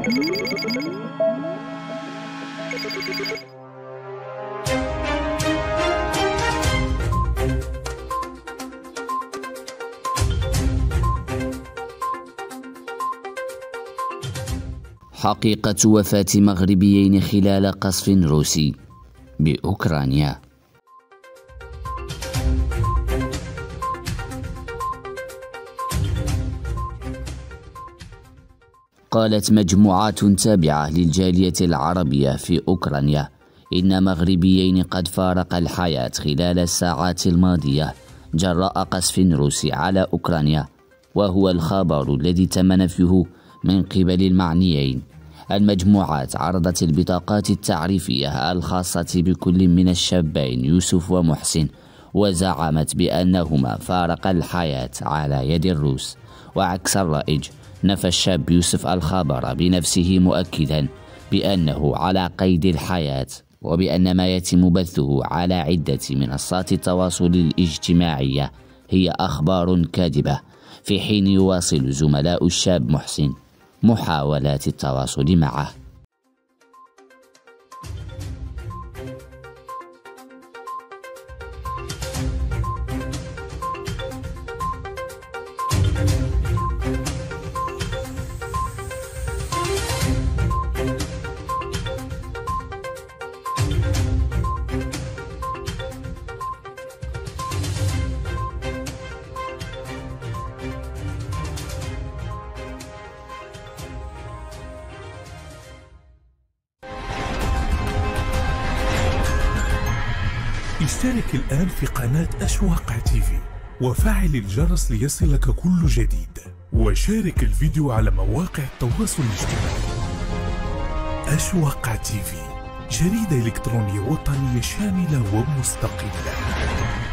حقيقة وفاة مغربيين خلال قصف روسي بأوكرانيا. قالت مجموعات تابعة للجالية العربية في أوكرانيا إن مغربيين قد فارقا الحياة خلال الساعات الماضية جراء قصف روسي على أوكرانيا، وهو الخبر الذي تم نفيه من قبل المعنيين. المجموعات عرضت البطاقات التعريفية الخاصة بكل من الشابين يوسف ومحسن، وزعمت بأنهما فارقا الحياة على يد الروس. وعكس الرائج، نفى الشاب يوسف الخبر بنفسه مؤكدا بأنه على قيد الحياة، وبأن ما يتم بثه على عدة منصات التواصل الاجتماعي هي أخبار كاذبة، في حين يواصل زملاء الشاب محسن محاولات التواصل معه. اشترك الآن في قناة أشواق تيفي وفعل الجرس ليصلك كل جديد، وشارك الفيديو على مواقع التواصل الاجتماعي. أشواق تيفي، جريدة إلكترونية وطنية شاملة ومستقلة.